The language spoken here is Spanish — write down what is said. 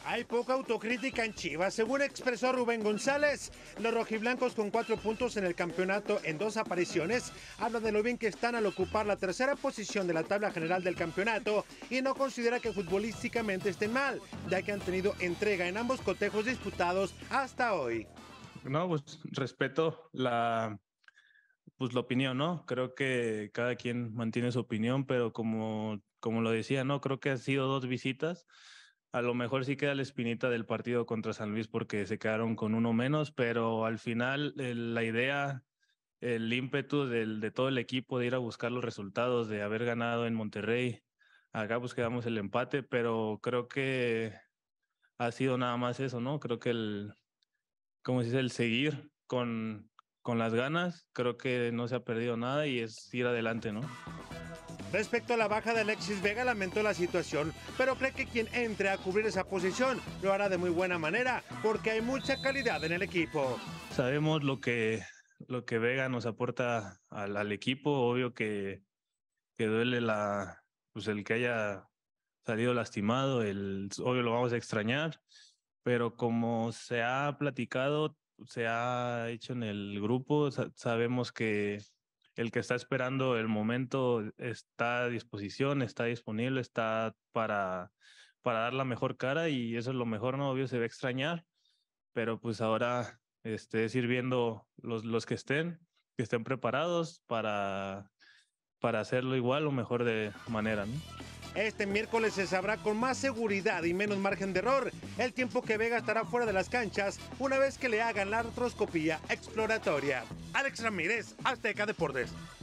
Hay poca autocrítica en Chivas, según expresó Rubén González. Los rojiblancos con 4 puntos en el campeonato en 2 apariciones habla de lo bien que están al ocupar la tercera posición de la tabla general del campeonato y no considera que futbolísticamente estén mal, ya que han tenido entrega en ambos cotejos disputados hasta hoy. No, pues respeto la opinión, ¿no? Creo que cada quien mantiene su opinión, pero como lo decía, ¿no? Creo que han sido 2 visitas. A lo mejor sí queda la espinita del partido contra San Luis porque se quedaron con uno menos, pero al final la idea, el ímpetu de todo el equipo de ir a buscar los resultados, de haber ganado en Monterrey, acá pues quedamos el empate, pero creo que ha sido nada más eso, ¿no? Creo que como se dice, el seguir con las ganas, creo que no se ha perdido nada y es ir adelante, ¿no? Respecto a la baja de Alexis Vega, lamentó la situación, pero cree que quien entre a cubrir esa posición lo hará de muy buena manera, porque hay mucha calidad en el equipo. Sabemos lo que Vega nos aporta al equipo, obvio que duele pues el que haya salido lastimado, obvio lo vamos a extrañar, pero como se ha platicado, se ha hecho en el grupo, sabemos que el que está esperando el momento está a disposición, está disponible, está para dar la mejor cara y eso es lo mejor, ¿no? Obvio se va a extrañar, pero pues ahora es ir viendo los que estén preparados para hacerlo igual o mejor de manera, ¿no? Este miércoles se sabrá con más seguridad y menos margen de error el tiempo que Vega estará fuera de las canchas una vez que le hagan la artroscopía exploratoria. Alex Ramírez, Azteca Deportes.